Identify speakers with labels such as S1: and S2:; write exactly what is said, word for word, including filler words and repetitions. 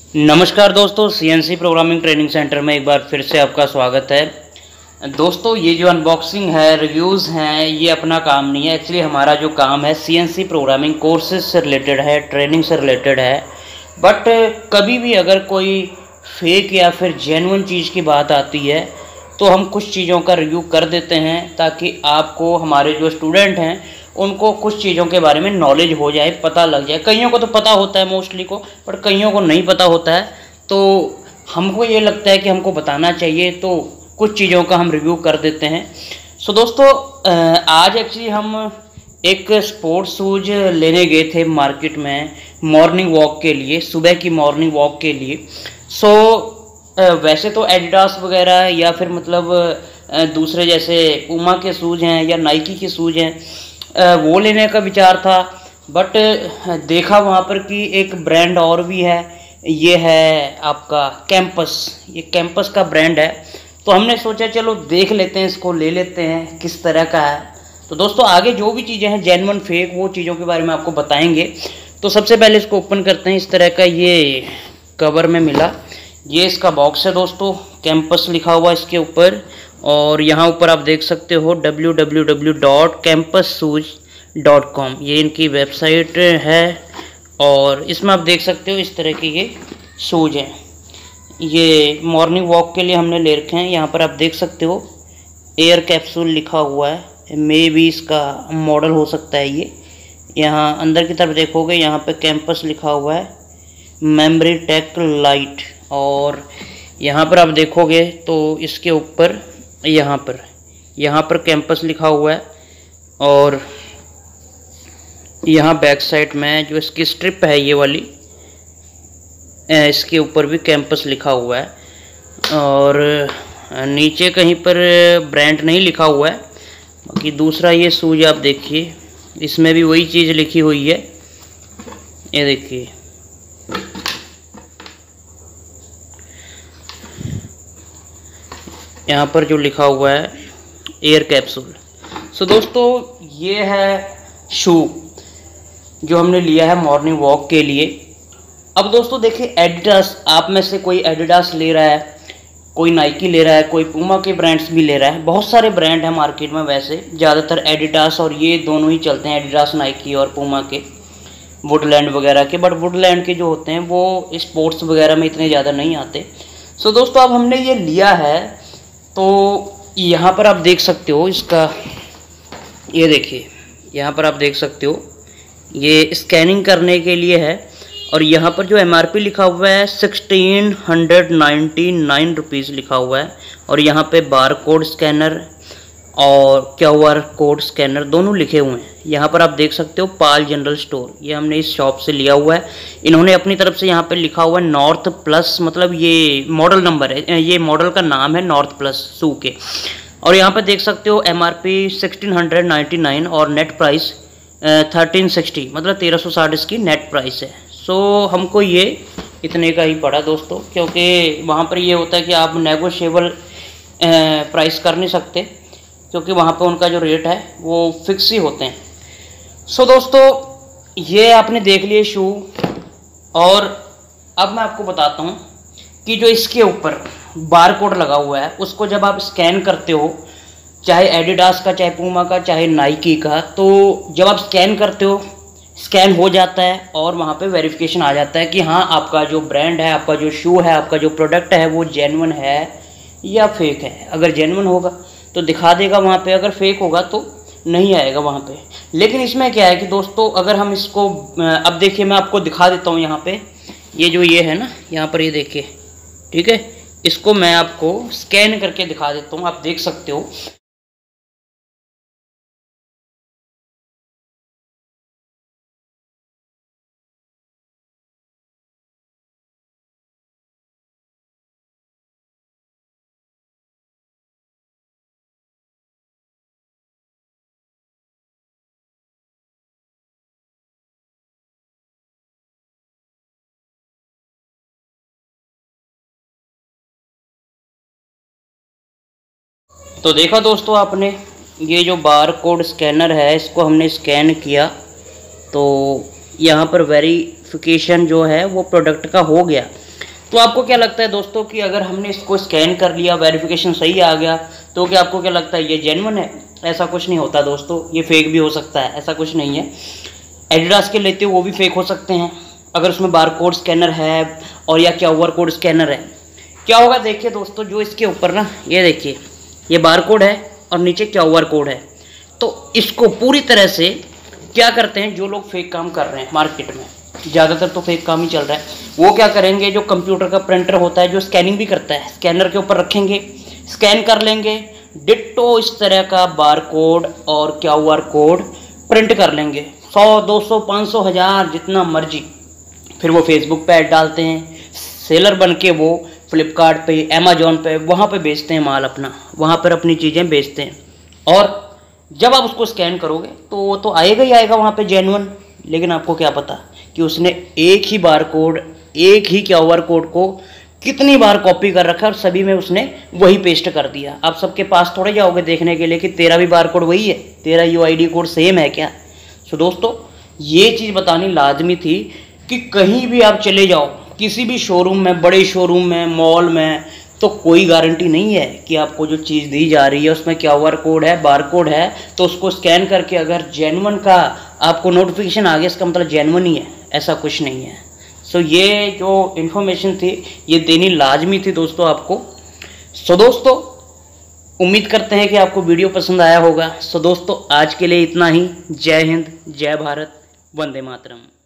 S1: नमस्कार दोस्तों, CNC programming training centre में एक बार फिर से आपका स्वागत है। दोस्तों, ये जो अनबॉक्सिंग है, रिव्यूज़ हैं, ये अपना काम नहीं है। एक्चुअली हमारा जो काम है सीएनसी प्रोग्रामिंग कोर्सेज से रिलेटेड है, ट्रेनिंग से रिलेटेड है। बट कभी भी अगर कोई फेक या फिर जेन्युइन चीज़ की बात आती है तो हम कुछ चीज़ों का रिव्यू कर देते हैं, ताकि आपको, हमारे जो स्टूडेंट हैं, उनको कुछ चीज़ों के बारे में नॉलेज हो जाए, पता लग जाए। कईयों को तो पता होता है मोस्टली को, पर कईयों को नहीं पता होता है। तो हमको ये लगता है कि हमको बताना चाहिए, तो कुछ चीज़ों का हम रिव्यू कर देते हैं। सो दोस्तों, आज एक्चुअली हम एक स्पोर्ट्स शूज़ लेने गए थे मार्केट में मॉर्निंग वॉक के लिए, सुबह की मॉर्निंग वॉक के लिए। सो वैसे तो एडिडास वगैरह या फिर मतलब दूसरे जैसे पूमा के शूज़ हैं या नाइकी के शूज़ हैं, वो लेने का विचार था। बट देखा वहाँ पर कि एक ब्रांड और भी है, ये है आपका कैंपस। ये कैंपस का ब्रांड है, तो हमने सोचा चलो देख लेते हैं, इसको ले लेते हैं किस तरह का है। तो दोस्तों, आगे जो भी चीज़ें हैं जेन्युइन फेक, वो चीज़ों के बारे में आपको बताएंगे। तो सबसे पहले इसको ओपन करते हैं। इस तरह का ये कवर में मिला, ये इसका बॉक्स है दोस्तों। कैंपस लिखा हुआ इसके ऊपर, और यहाँ ऊपर आप देख सकते हो W W W dot campus shoes dot com, ये इनकी वेबसाइट है। और इसमें आप देख सकते हो इस तरह के ये शूज़ हैं। ये मॉर्निंग वॉक के लिए हमने ले रखे हैं। यहाँ पर आप देख सकते हो एयर कैप्सूल लिखा हुआ है, मे भी इसका मॉडल हो सकता है ये। यहाँ अंदर की तरफ देखोगे, यहाँ पे कैंपस लिखा हुआ है, मेमोरी टेक लाइट। और यहाँ पर आप देखोगे तो इसके ऊपर यहाँ पर यहाँ पर कैंपस लिखा हुआ है। और यहाँ बैक साइड में जो इसकी स्ट्रिप है ये वाली, इसके ऊपर भी कैंपस लिखा हुआ है। और नीचे कहीं पर ब्रांड नहीं लिखा हुआ है। बाकी दूसरा ये शूज आप देखिए, इसमें भी वही चीज़ लिखी हुई है। ये देखिए, यहाँ पर जो लिखा हुआ है एयर कैप्सूल। सो दोस्तों, ये है शू जो हमने लिया है मॉर्निंग वॉक के लिए। अब दोस्तों देखिए, एडिडास, आप में से कोई एडिडास ले रहा है, कोई नाइकी ले रहा है, कोई पूमा के ब्रांड्स भी ले रहा है। बहुत सारे ब्रांड हैं मार्केट में, वैसे ज़्यादातर एडिडास और ये दोनों ही चलते हैं, एडिडास, नाइकी और पूमा के, वुडलैंड वगैरह के। बट वुडलैंड के जो होते हैं वो स्पोर्ट्स वगैरह में इतने ज़्यादा नहीं आते। सो दोस्तों, अब हमने ये लिया है, तो यहाँ पर आप देख सकते हो इसका, ये देखिए, यहाँ पर आप देख सकते हो ये स्कैनिंग करने के लिए है। और यहाँ पर जो एमआरपी लिखा हुआ है sixteen hundred ninety nine rupees लिखा हुआ है। और यहाँ पे बार कोड स्कैनर और क्यूआर कोड स्कैनर दोनों लिखे हुए हैं। यहाँ पर आप देख सकते हो पाल जनरल स्टोर, ये हमने इस शॉप से लिया हुआ है। इन्होंने अपनी तरफ से यहाँ पे लिखा हुआ है नॉर्थ प्लस, मतलब ये मॉडल नंबर है, ये मॉडल का नाम है नॉर्थ प्लस शू के। और यहाँ पे देख सकते हो MRP sixteen hundred ninety nine और नेट प्राइस थर्टीन सिक्सटी, मतलब तेरह सौ साठ इसकी नेट प्राइस है। सो हमको ये इतने का ही पड़ा दोस्तों, क्योंकि वहाँ पर ये होता है कि आप नेगोशिएबल प्राइस कर नहीं सकते, क्योंकि वहाँ पे उनका जो रेट है वो फिक्स ही होते हैं। सो दोस्तों, ये आपने देख लिए शू। और अब मैं आपको बताता हूँ कि जो इसके ऊपर बार कोड लगा हुआ है, उसको जब आप स्कैन करते हो, चाहे एडिडास का, चाहे पूमा का, चाहे नाइकी का, तो जब आप स्कैन करते हो, स्कैन हो जाता है और वहाँ पे वेरिफिकेशन आ जाता है कि हाँ, आपका जो ब्रांड है, आपका जो शू है, आपका जो प्रोडक्ट है, वो जेन्युइन है या फेक है। अगर जेन्युइन होगा तो दिखा देगा वहाँ पे, अगर फेक होगा तो नहीं आएगा वहाँ पे। लेकिन इसमें क्या है कि दोस्तों, अगर हम इसको, अब देखिए मैं आपको दिखा देता हूँ। यहाँ पे ये जो ये है ना, यहाँ पर ये देखिए, ठीक है, इसको मैं आपको स्कैन करके दिखा देता हूँ, आप देख सकते हो। तो देखा दोस्तों आपने, ये जो बार कोड स्कैनर है, इसको हमने स्कैन किया तो यहाँ पर वेरिफिकेशन जो है वो प्रोडक्ट का हो गया। तो आपको क्या लगता है दोस्तों कि अगर हमने इसको स्कैन कर लिया, वेरिफिकेशन सही आ गया, तो क्या आपको क्या लगता है ये जेन्युइन है? ऐसा कुछ नहीं होता दोस्तों, ये फेक भी हो सकता है, ऐसा कुछ नहीं है। एडिडास के लेते हो वो भी फेक हो सकते हैं अगर उसमें बारकोड स्कैनर है और या क्या ओवर कोड स्कैनर है। क्या होगा देखिए दोस्तों, जो इसके ऊपर ना ये देखिए ये बारकोड है और नीचे क्या ओवर कोड है, तो इसको पूरी तरह से क्या करते हैं जो लोग फेक काम कर रहे हैं मार्केट में, ज़्यादातर तो फेक काम ही चल रहा है, वो क्या करेंगे, जो कंप्यूटर का प्रिंटर होता है जो स्कैनिंग भी करता है, स्कैनर के ऊपर रखेंगे, स्कैन कर लेंगे, डिट्टो इस तरह का बारकोड और क्या ओवर कोड प्रिंट कर लेंगे, सौ दो सौ पाँच सौ हज़ार जितना मर्जी। फिर वो फेसबुक पे ऐड डालते हैं, सेलर बन के वो फ्लिपकार्ट पे, अमेजोन पे, वहाँ पे बेचते हैं माल अपना, वहाँ पर अपनी चीज़ें बेचते हैं। और जब आप उसको स्कैन करोगे तो वो तो आएगा ही आएगा वहाँ पे जेन्युइन, लेकिन आपको क्या पता कि उसने एक ही बार कोड, एक ही क्या ओवर कोड को कितनी बार कॉपी कर रखा है और सभी में उसने वही पेस्ट कर दिया। आप सबके पास थोड़े जाओगे देखने के लिए कि तेरा भी बार कोड वही है, तेरा U I D code same है क्या। सो दोस्तों ये चीज़ बतानी लाजमी थी कि कहीं भी आप चले जाओ, किसी भी शोरूम में, बड़े शोरूम में, मॉल में, तो कोई गारंटी नहीं है कि आपको जो चीज़ दी जा रही है उसमें क्या ओवर कोड है, बार कोड है, तो उसको स्कैन करके अगर जेन्युइन का आपको नोटिफिकेशन आ गया इसका मतलब जेन्युइन ही है, ऐसा कुछ नहीं है। सो ये जो इन्फॉर्मेशन थी ये देनी लाजमी थी दोस्तों आपको। सो दोस्तों उम्मीद करते हैं कि आपको वीडियो पसंद आया होगा। सो दोस्तों आज के लिए इतना ही। जय हिंद, जय भारत, वंदे मातरम।